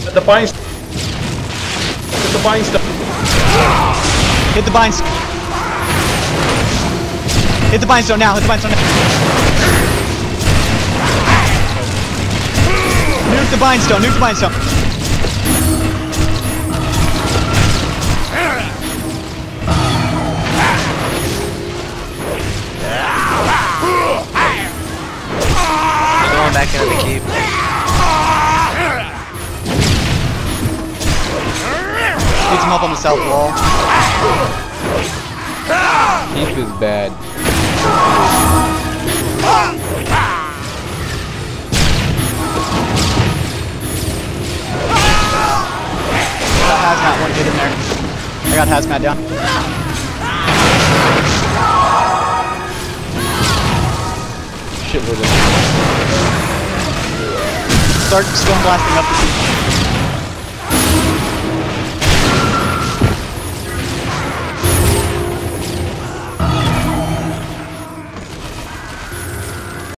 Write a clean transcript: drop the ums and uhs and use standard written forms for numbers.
The bind. Hit the bind stuff. Hit the bind. Hit the bind stone now. Hit the bind stone now. Nuke the bind stone. Nuke the bind stone. Going back into the keep. Need some help on the south wall. Keep is bad. Got hazmat, one hit in there. I got hazmat down. Shitload of. Start stone blasting up the beach.